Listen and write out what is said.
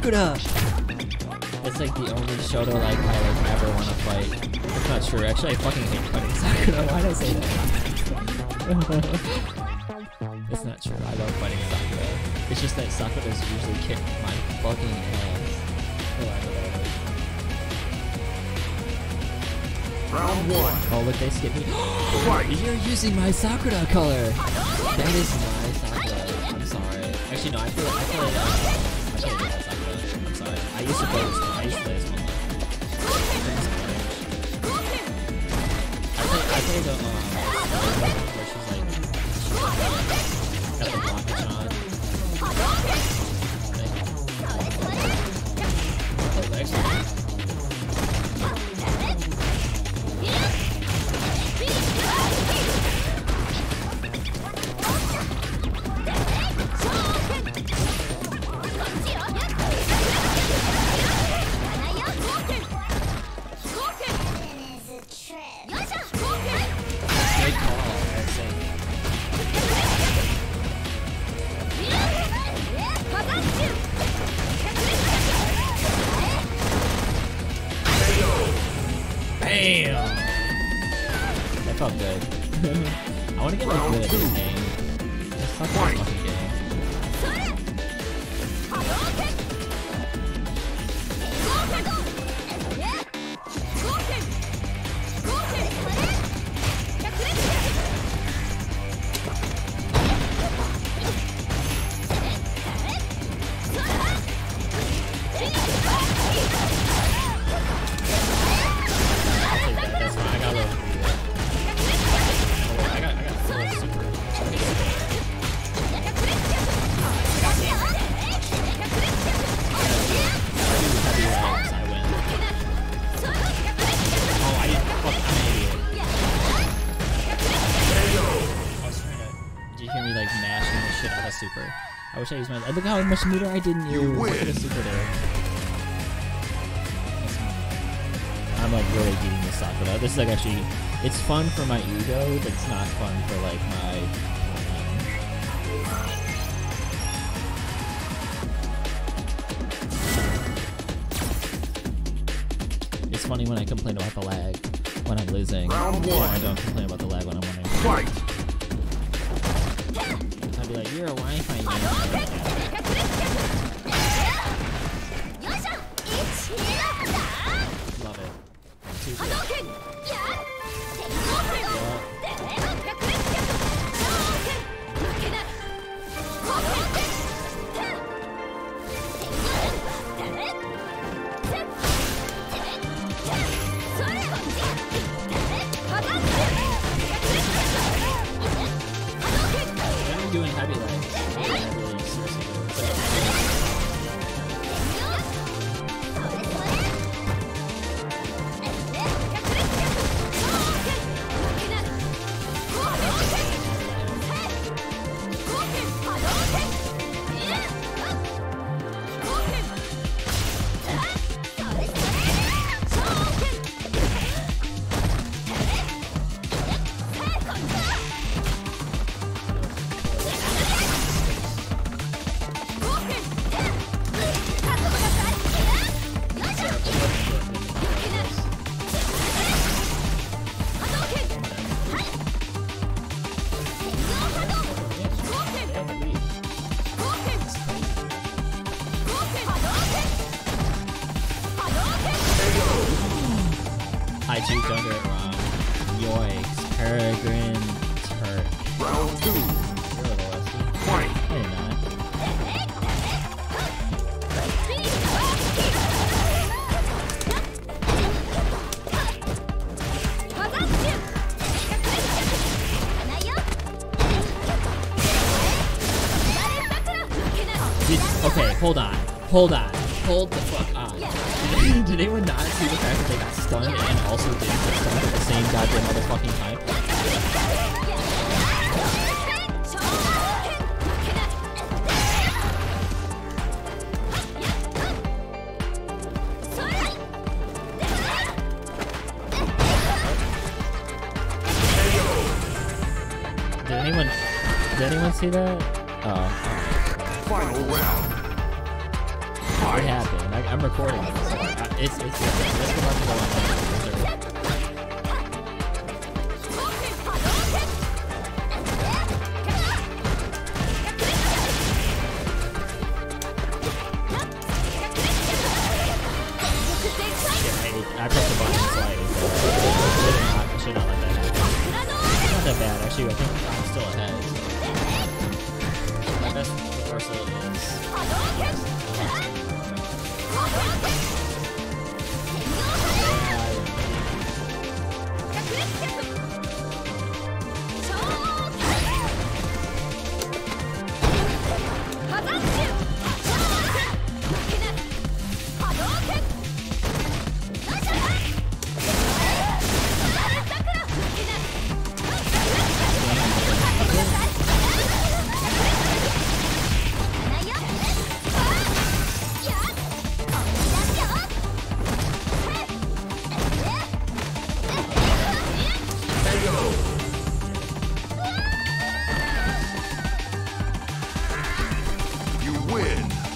Sakura! That's like the only Shoto like I like ever want to fight. That's not true. Actually, I fucking hate fighting Sakura. Why did I say that? It's not true. I love fighting Sakura. It's just that Sakura's usually kick my fucking ass. Round 1. Oh look, they skipped me. You're using my Sakura color. That is my Sakura. I'm sorry. Actually, no. I feel like I should have done Sakura. I'm sorry. I used to play this one. I used to play this one. I played the where she's like got the blockage on. Damn! That felt good. I want to get like good at this game. It's such a fucking game. Super. I wish I used my. Look how much meter I didn't use. Look at the super there. I'm like really beating this Sakura. This is like actually, it's fun for my ego, but it's not fun for like my. It's funny when I complain about the lag when I'm losing. Round 1. I don't complain about the lag when I'm winning. Fight! I'd be like, you're a Wi-Fi user. Love it. Too good. I'm doing heavy leg. I juked under it wrong. Yoicks. Peregrine turret. Round 2. You're a little rusty. Fight! I did not. Okay, hold on. Hold on. Hold the fuck on. Did anyone not see the fact that they got stunned and also didn't get stunned at the same goddamn motherfucking time? Did anyone see that? Oh. Final round. What happened? I'm recording this. It's about to go on. I pressed the button slightly. I should not let that happen. It's not that bad, actually. I think I'm still ahead. My best reversal is. You win.